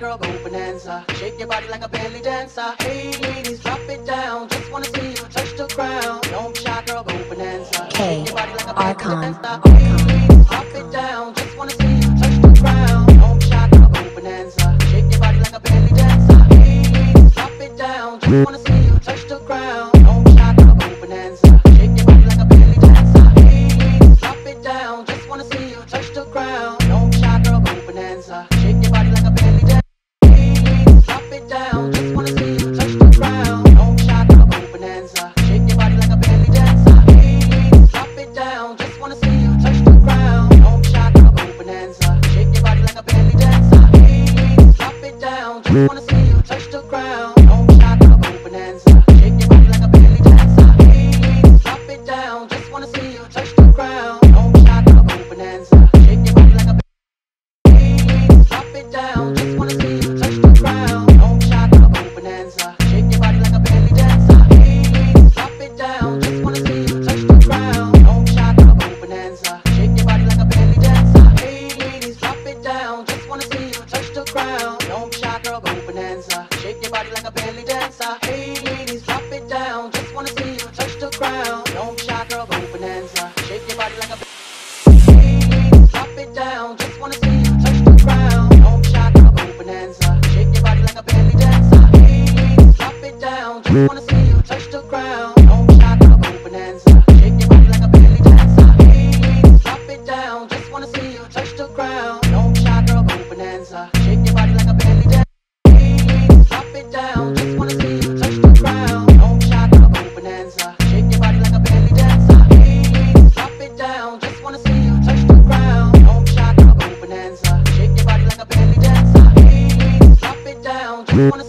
girl, go bonanza. Shake your body like a belly dancer. Hey ladies, drop it down. Just wanna see you touch the ground. Don't be shy, girl, go bonanza. Shake your body like a belly dancer. Hey ladies, drop it down. Just wanna see you touch the ground. Don't be shy, girl, go bonanza. Shake your body like a belly dancer. Hey ladies, drop it down. Just wanna see you touch the ground. Don't be shy, girl, go bonanza. Shake your body like a belly dancer. Hey ladies, drop it down. Just wanna see you touch the ground. Don't be shy, girl, go bonanza. Shake your body like a belly dancer. Hey ladies, drop it down. Just wanna see you touch the ground. Don't be shy, girl, go bonanza. Shake your body like a belly dancer. Hey ladies, drop it down. Just wanna see you touch the ground. Don't be shy, girl, go bonanza. Shake your body like a belly dancer. Hey ladies, drop it down. Just wanna see you touch the ground. Don't be shy, girl, go bonanza. Shake your body like a belly dancer. Hey ladies, drop it down. Just wanna see you touch the ground. Don't be shy, girl, go bonanza. Shake your body like a hey ladies, drop it down. Just wanna see you touch the ground. Don't be shy, girl, go bonanza. Shake your body like a belly dancer. Hey ladies, drop it down. Just wanna see you touch the ground. Don't be shy, girl, go bonanza. Shake your body like a belly dancer. Hey ladies, drop it down. Just wanna see you touch the ground. Don't be shy, girl, go bonanza. Shake your body like a belly dancer. Hey ladies, drop it down. Just wanna see you touch the ground. Don't be shy, girl, go bonanza. Shake your body like a hey ladies, drop it down. Just wanna see you touch the ground. Don't be shy, girl, go bonanza. Shake your body like a belly dancer. Hey ladies, drop it down. Just wanna see you touch the ground. Don't be shy, girl, go bonanza. Shake your body like a belly dancer. Hey ladies, drop it down. Just wanna see you touch the ground. Don't be shy, girl, go bonanza. Shake your body like a belly dancer. Hey ladies, drop it down. Just wanna see you touch the ground. Don't be shy, girl, go bonanza. Shake your body like a belly dancer. Hey ladies, drop it down. Just wanna see you touch the ground. Don't be shy, girl, go bonanza. Shake your body like a belly dancer. Hey ladies, drop it down. Just wanna